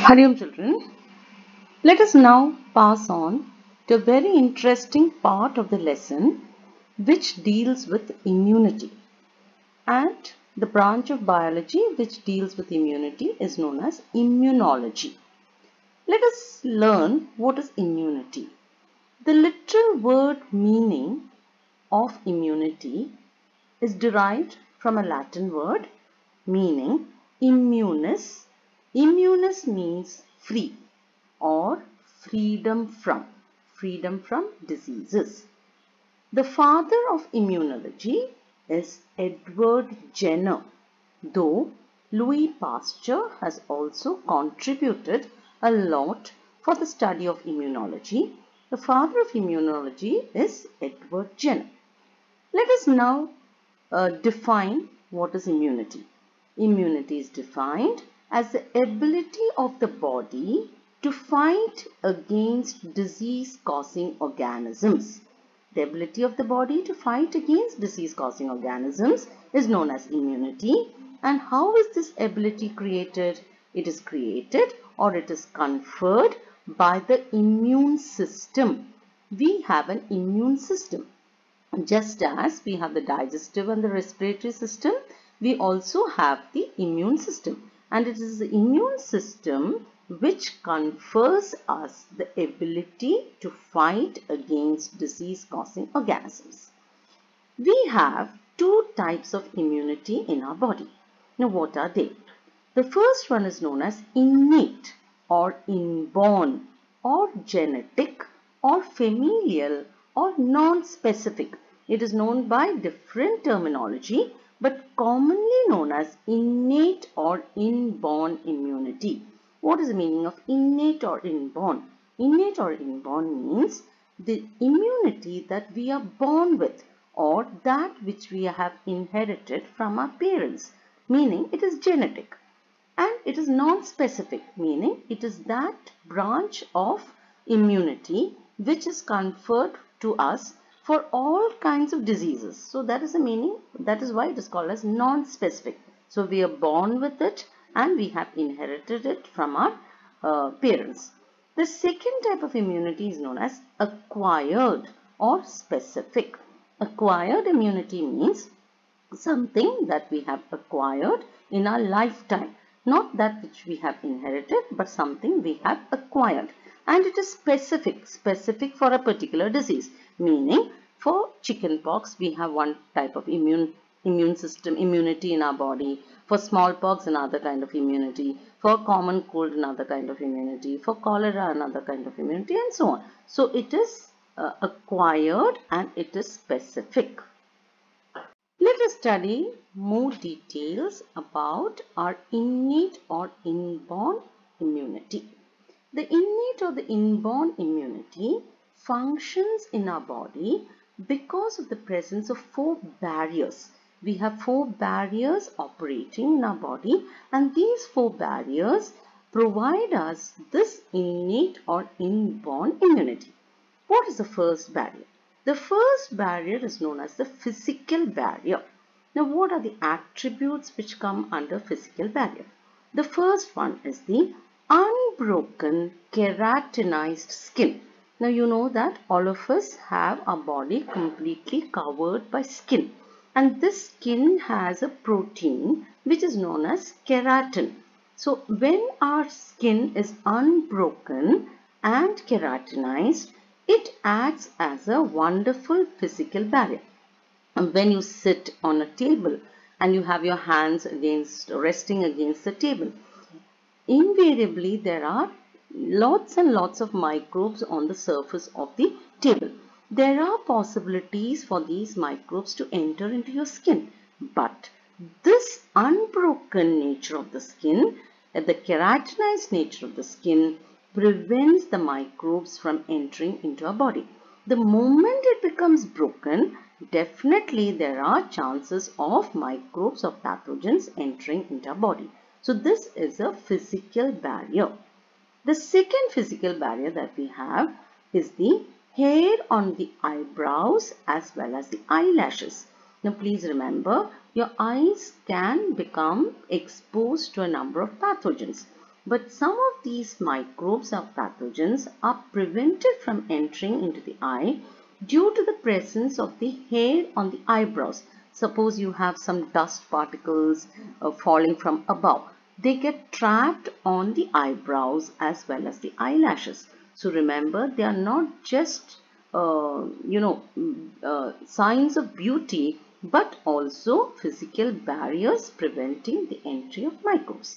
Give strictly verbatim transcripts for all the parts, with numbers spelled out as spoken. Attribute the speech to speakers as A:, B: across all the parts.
A: Hariom children, let us now pass on to a very interesting part of the lesson which deals with immunity. And the branch of biology which deals with immunity is known as immunology. Let us learn what is immunity. The literal word meaning of immunity is derived from a Latin word meaning immunis. Immunis means free or freedom from, freedom from diseases. The father of immunology is Edward Jenner, though Louis Pasteur has also contributed a lot for the study of immunology. The father of immunology is Edward Jenner. Let us now uh, define what is immunity. Immunity is defined as the ability of the body to fight against disease-causing organisms. The ability of the body to fight against disease-causing organisms is known as immunity. And how is this ability created? It is created or it is conferred by the immune system. We have an immune system. Just as we have the digestive and the respiratory system, we also have the immune system. And it is the immune system which confers us the ability to fight against disease-causing organisms. We have two types of immunity in our body. Now, what are they? The first one is known as innate or inborn or genetic or familial or non-specific. It is known by different terminology but commonly known as innate or inborn immunity. What is the meaning of innate or inborn? Innate or inborn means the immunity that we are born with or that which we have inherited from our parents, meaning it is genetic. And it is non-specific, meaning it is that branch of immunity which is conferred to us for all kinds of diseases. So that is the meaning, that is why it is called as non-specific. So we are born with it and we have inherited it from our uh, parents. The second type of immunity is known as acquired or specific. Acquired immunity means something that we have acquired in our lifetime. Not that which we have inherited, but something we have acquired. And it is specific, specific for a particular disease. Meaning, for chickenpox, we have one type of immune, immune system, immunity in our body. For smallpox, another kind of immunity. For common cold, another kind of immunity. For cholera, another kind of immunity, and so on. So, it is uh, acquired and it is specific. Let us study more details about our innate or inborn immunity. The innate or the inborn immunity functions in our body because of the presence of four barriers. We have four barriers operating in our body, and these four barriers provide us this innate or inborn immunity. What is the first barrier? The first barrier is known as the physical barrier. Now, what are the attributes which come under physical barrier? The first one is the unbroken keratinized skin. Now, you know that all of us have our body completely covered by skin. And this skin has a protein which is known as keratin. So, when our skin is unbroken and keratinized, it acts as a wonderful physical barrier. And when you sit on a table and you have your hands against resting against the table, invariably there are lots and lots of microbes on the surface of the table. There are possibilities for these microbes to enter into your skin, but this unbroken nature of the skin, the keratinized nature of the skin, prevents the microbes from entering into our body. The moment it becomes broken, definitely there are chances of microbes or pathogens entering into our body. So this is a physical barrier. The second physical barrier that we have is the hair on the eyebrows as well as the eyelashes. Now please remember, your eyes can become exposed to a number of pathogens. But some of these microbes or pathogens are prevented from entering into the eye due to the presence of the hair on the eyebrows. Suppose you have some dust particles uh, falling from above. They get trapped on the eyebrows as well as the eyelashes. So remember, they are not just uh, you know uh, signs of beauty, but also physical barriers preventing the entry of microbes.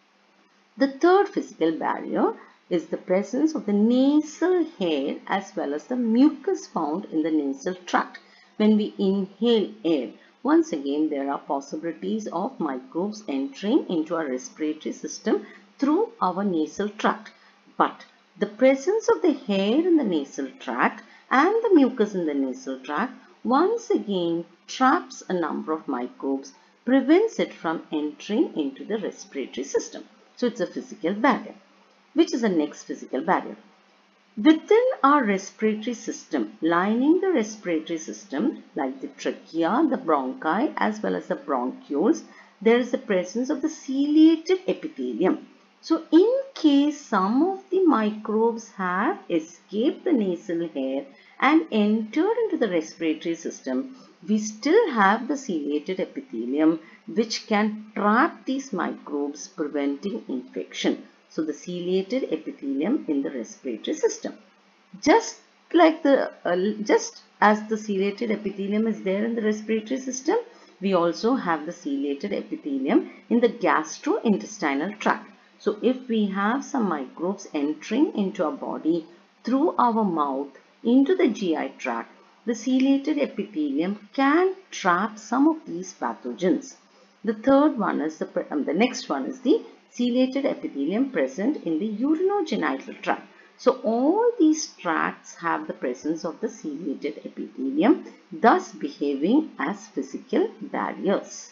A: The third physical barrier is the presence of the nasal hair as well as the mucus found in the nasal tract. When we inhale air, once again there are possibilities of microbes entering into our respiratory system through our nasal tract. But the presence of the hair in the nasal tract and the mucus in the nasal tract once again traps a number of microbes, prevents it from entering into the respiratory system. So it's a physical barrier. Which is the next physical barrier? Within our respiratory system, lining the respiratory system like the trachea, the bronchi as well as the bronchioles, there is the presence of the ciliated epithelium. So in case some of the microbes have escaped the nasal hair and entered into the respiratory system, we still have the ciliated epithelium which can trap these microbes, preventing infection. So the ciliated epithelium in the respiratory system. Just like the, uh, just as the ciliated epithelium is there in the respiratory system, we also have the ciliated epithelium in the gastrointestinal tract. So if we have some microbes entering into our body through our mouth into the G I tract, the ciliated epithelium can trap some of these pathogens. The third one is the, um, the next one is the ciliated epithelium present in the urinogenital tract. So all these tracts have the presence of the ciliated epithelium, thus behaving as physical barriers.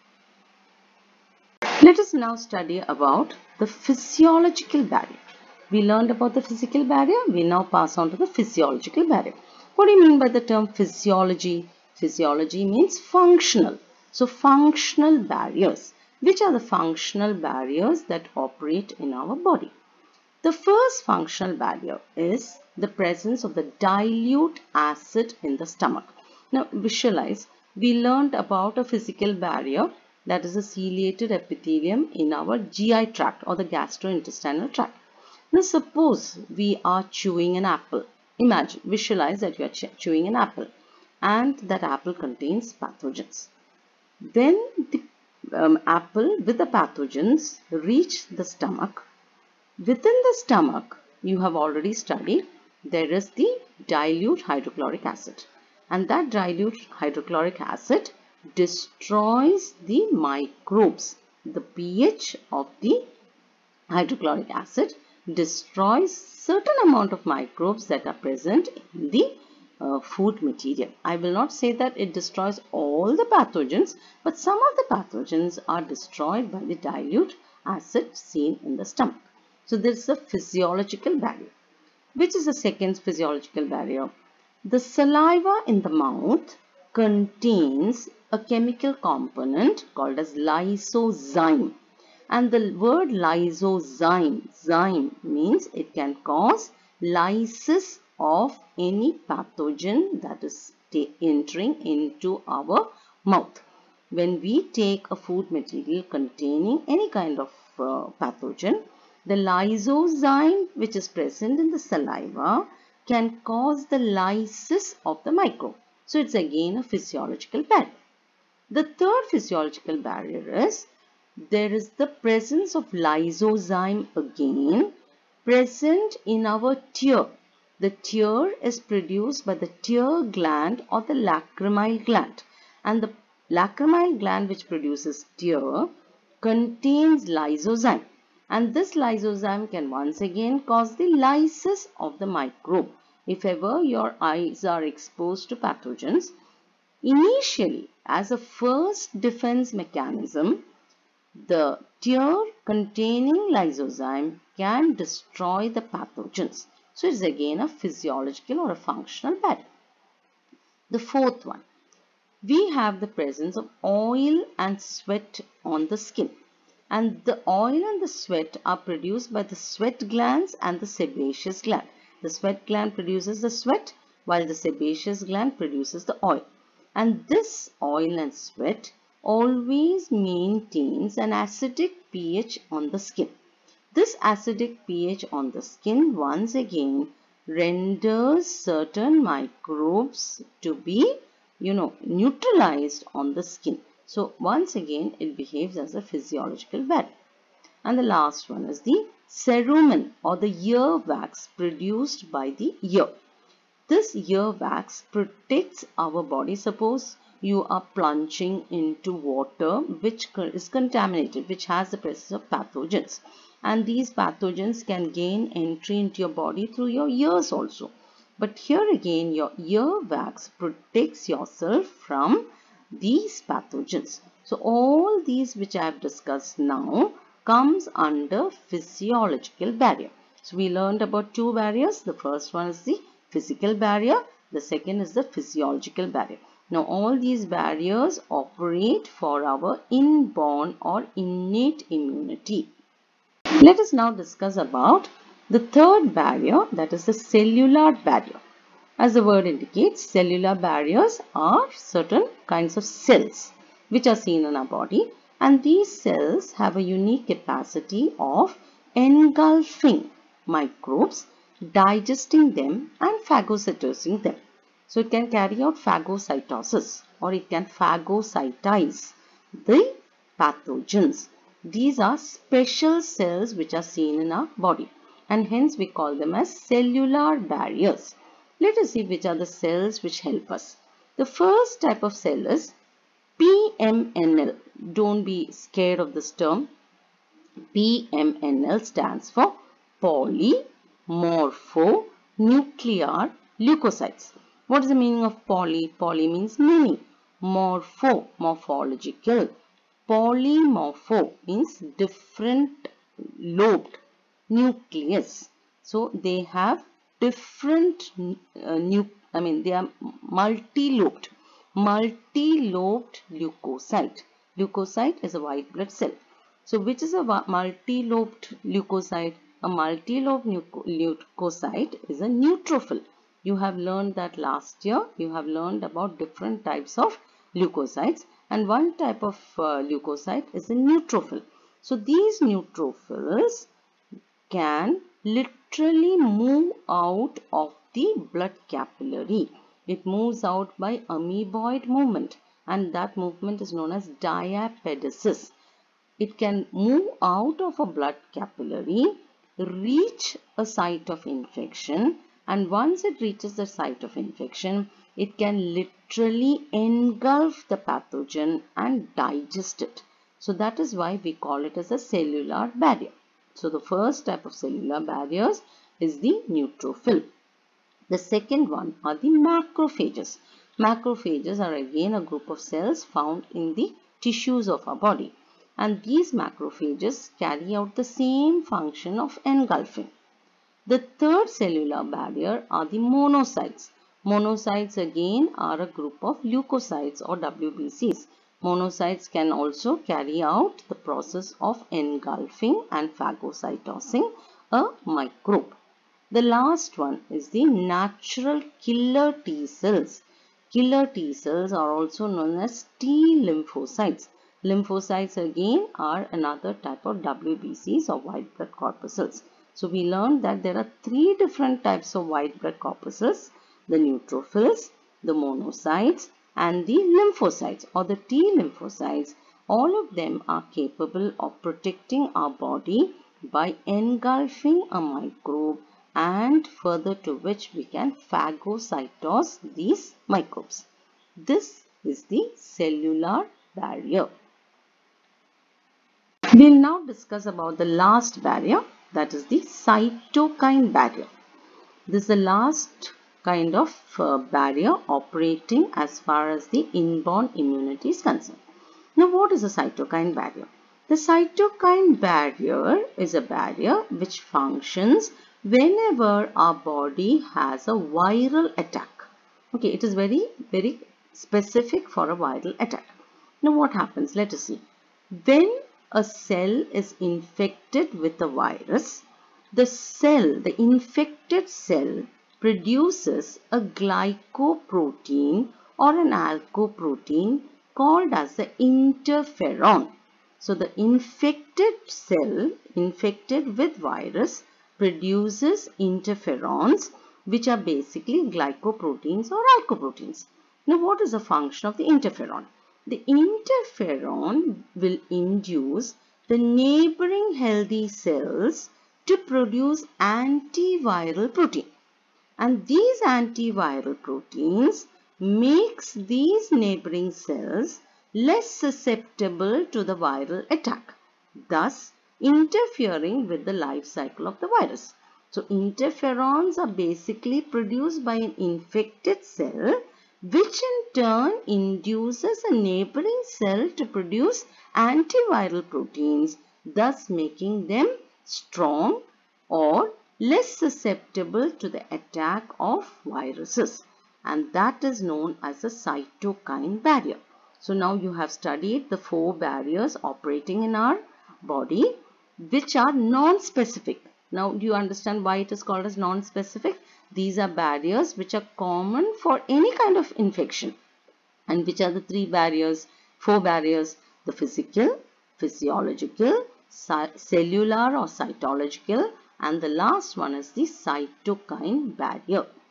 A: Let us now study about the physiological barrier. We learned about the physical barrier. We now pass on to the physiological barrier. What do you mean by the term physiology? Physiology means functional. So functional barriers. Which are the functional barriers that operate in our body? The first functional barrier is the presence of the dilute acid in the stomach. Now visualize, we learned about a physical barrier, that is a ciliated epithelium in our G I tract or the gastrointestinal tract. Now suppose we are chewing an apple. Imagine, visualize that you are chewing an apple and that apple contains pathogens. Then the um, apple with the pathogens reach the stomach. Within the stomach, you have already studied, there is the dilute hydrochloric acid. And that dilute hydrochloric acid destroys the microbes. The pH of the hydrochloric acid destroys certain amount of microbes that are present in the uh, food material. I will not say that it destroys all the pathogens, but some of the pathogens are destroyed by the dilute acid seen in the stomach. So this is a physiological barrier. Which is the second physiological barrier? The saliva in the mouth contains a chemical component called as lysozyme. And the word lysozyme, zyme means it can cause lysis of any pathogen that is entering into our mouth. When we take a food material containing any kind of uh, pathogen, the lysozyme which is present in the saliva can cause the lysis of the microbe. So it's again a physiological barrier. The third physiological barrier is there is the presence of lysozyme again present in our tear. The tear is produced by the tear gland or the lacrimal gland, and the lacrimal gland which produces tear contains lysozyme, and this lysozyme can once again cause the lysis of the microbe. If ever your eyes are exposed to pathogens, initially as a first defense mechanism, the tear containing lysozyme can destroy the pathogens. So it's again a physiological or a functional barrier. The fourth one, we have the presence of oil and sweat on the skin. And the oil and the sweat are produced by the sweat glands and the sebaceous gland. The sweat gland produces the sweat while the sebaceous gland produces the oil. And this oil and sweat always maintains an acidic pH on the skin. This acidic pH on the skin once again renders certain microbes to be, you know, neutralized on the skin. So once again it behaves as a physiological barrier. And the last one is the cerumen or the ear wax produced by the ear. This ear wax protects our body. Suppose you are plunging into water which is contaminated, which has the presence of pathogens. And these pathogens can gain entry into your body through your ears also. But here again, your ear wax protects yourself from these pathogens. So all these which I have discussed now comes under physiological barrier. So we learned about two barriers. The first one is the physical barrier. The second is the physiological barrier. Now all these barriers operate for our inborn or innate immunity. Let us now discuss about the third barrier, that is the cellular barrier. As the word indicates, cellular barriers are certain kinds of cells which are seen in our body, and these cells have a unique capacity of engulfing microbes, digesting them and phagocytosing them. So it can carry out phagocytosis or it can phagocytize the pathogens. These are special cells which are seen in our body, and hence we call them as cellular barriers. Let us see which are the cells which help us. The first type of cell is P M N L. Don't be scared of this term. P M N L stands for polymorphonuclear leukocytes. What is the meaning of poly? Poly means many. Morpho, morphological. Polymorpho means different lobed nucleus. So they have different uh, nu I mean they are multi-lobed. Multi-lobed leukocyte. Leukocyte is a white blood cell. So which is a multi-lobed leukocyte? A multi-lobed leukocyte is a neutrophil. You have learned that last year. You have learned about different types of leukocytes, and one type of uh, leukocyte is a neutrophil. So these neutrophils can literally move out of the blood capillary. It moves out by amoeboid movement, and that movement is known as diapedesis. It can move out of a blood capillary, reach a site of infection, and once it reaches the site of infection, it can literally engulf the pathogen and digest it. So that is why we call it as a cellular barrier. So the first type of cellular barriers is the neutrophil. The second one are the macrophages. Macrophages are again a group of cells found in the tissues of our body. And these macrophages carry out the same function of engulfing. The third cellular barrier are the monocytes. Monocytes again are a group of leukocytes or W B Cs. Monocytes can also carry out the process of engulfing and phagocytosing a microbe. The last one is the natural killer T cells. Killer T cells are also known as T lymphocytes. Lymphocytes again are another type of W B Cs or white blood corpuscles. So we learned that there are three different types of white blood corpuscles: the neutrophils, the monocytes and the lymphocytes or the T lymphocytes. All of them are capable of protecting our body by engulfing a microbe, and further to which we can phagocytose these microbes. This is the cellular barrier. We will now discuss about the last barrier, that is the cytokine barrier. This is the last kind of uh, barrier operating as far as the inborn immunity is concerned. Now what is a cytokine barrier? The cytokine barrier is a barrier which functions whenever our body has a viral attack. Okay, it is very, very specific for a viral attack. Now what happens? Let us see. When a cell is infected with a virus, the cell, the infected cell produces a glycoprotein or an alcoprotein called as the interferon. So the infected cell infected with virus produces interferons, which are basically glycoproteins or alcoproteins. Now what is the function of the interferon? The interferon will induce the neighboring healthy cells to produce antiviral protein. And these antiviral proteins makes these neighboring cells less susceptible to the viral attack, thus interfering with the life cycle of the virus. So interferons are basically produced by an infected cell, which in turn induces a neighboring cell to produce antiviral proteins, thus making them strong or less susceptible to the attack of viruses, and that is known as a cytokine barrier. So now you have studied the four barriers operating in our body, which are non-specific. Now do you understand why it is called as non-specific? These are barriers which are common for any kind of infection. And which are the three barriers, four barriers? The physical, physiological, cellular or cytological, and the last one is the cytokine barrier.